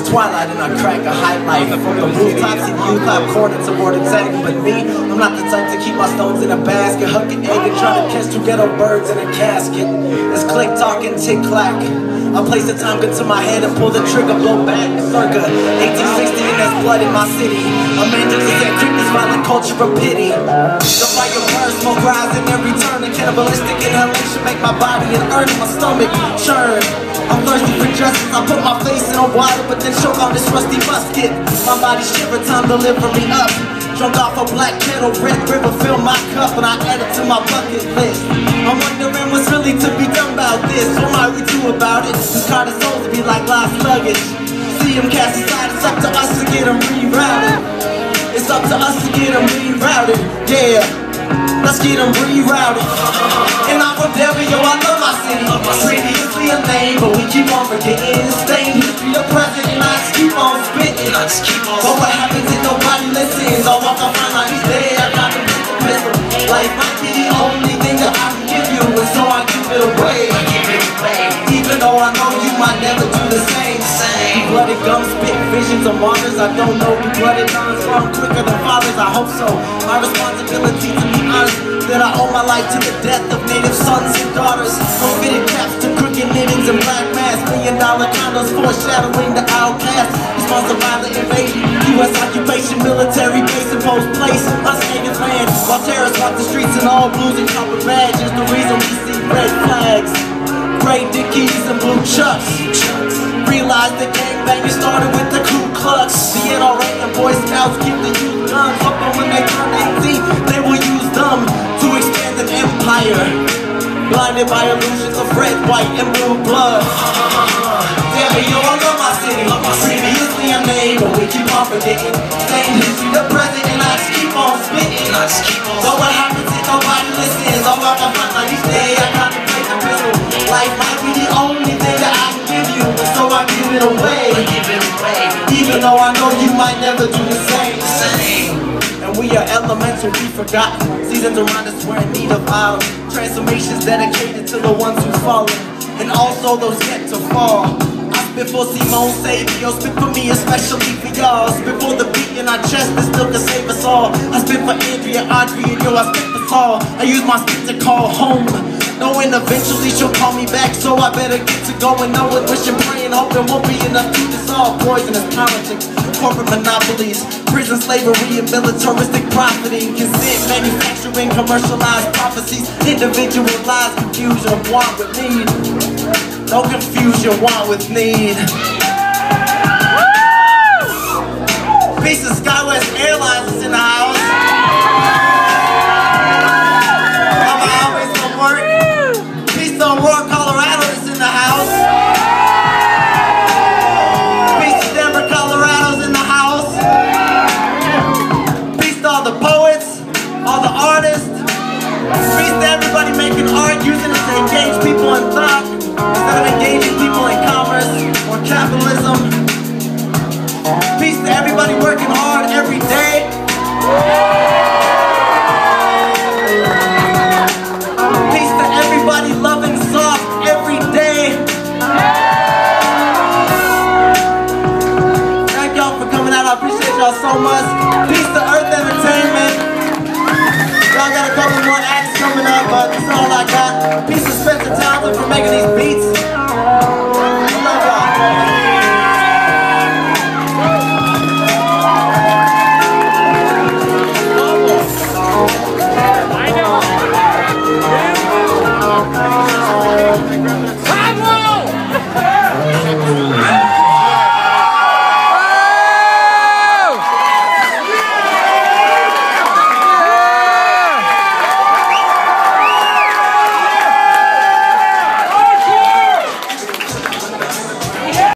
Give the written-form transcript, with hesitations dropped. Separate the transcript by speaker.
Speaker 1: twilight and I crack a highlight. From the rooftops in U-Clap corner to boarding setting. But me, I'm not the type to keep my stones in a basket. Hucking egg and trying to catch two ghetto birds in a casket. It's click talking, tick clack. I place the time gun to my head and pull the trigger, blow back. Circa 1860 and there's blood in my city. A man just said creep this violent culture of pity. The fire burns, smoke rise in every turn. A cannibalistic inhalation make my body and earn my stomach churn. I'm thirsty for justice, I put my face in the water, but then choke on this rusty musket. My body shiver, time to liver me up. Drunk off a black kettle, red river, fill my cup, and I add it to my bucket list. I'm wondering what's really to be done about this. What might we do about it? This card is sold to be like lost luggage. See them cast aside, it's up to us to get them rerouted. It's up to us to get them rerouted, yeah. Let's get them rerouted. And I'm from Delvio, I love my city. Previously a name, but we keep on forgetting. Stained history, the present, and I just keep on spitting. But what happens if nobody listens? I'll walk off my line each day, I contemplate the pistol. Life might be the only thing that I can give you, and so I give it away. Even though I know you might never do the same. Blooded gums, spit visions of martyrs. I don't know, do blooded guns run quicker than fathers? I hope so. My responsibility to be honest, that I owe my life to the death of native sons and daughters. From fitted caps to crooked knittings and black masks. $1 million condos foreshadowing the outcast. Responsible by the invasion, U.S. occupation, military base imposed place. Us niggas land while terrorists walk the streets in all blues and copper badges. The reason we see red flags, gray Dickies and blue Chucks. Realize the gangbanging started with the Ku Klux. The NRA and Boy Scouts give the youth guns. Hoping when they turn 18, they will use them to expand an empire. Blinded by illusions of red, white, and blue blood. Damn it, yo, I love my city. Previously a name, but we keep on forgetting. Same history, the present, and I just keep on spitting. So what happens if nobody listens? All about my front line each day, I contemplate the pistol. Life might be the only thing that I can give you, and so I give it away. Even though I know you might never do the same. And we are elemental, we forgotten. Seasons around us, we're in need of autumn. Transformations dedicated to the ones who've fallen, and also those yet to fall. I spit for Simone Savio, spit for me, especially for y'all. Spit for the beat in our chest that still can save us all. I spit for Andrea, Audrey, and yo, I spit for Saul. I use my spit to call home, knowing eventually she'll call me back, so I better get to going. Knowing, wishing, praying, hoping won't be enough to dissolve poisonous politics, corporate monopolies, prison slavery, and militaristic profiting. Consent, manufacturing, commercialized prophecies, individualized confusion, want with need. No confusion, want with need. Peace of Skywest Airlines is in the house. Aurora, Colorado is in the house. Peace to Denver, Colorado's in the house. Peace to all the poets, all the artists. Peace to everybody making art, using it to engage people in thought instead of engaging people in commerce or capitalism. Peace to everybody working hard every day. Peace to everybody loving soft every day. Thank y'all for coming out. I appreciate y'all so much. Peace to Earth Entertainment. Y'all got a couple more acts coming up, but that's all I got. Peace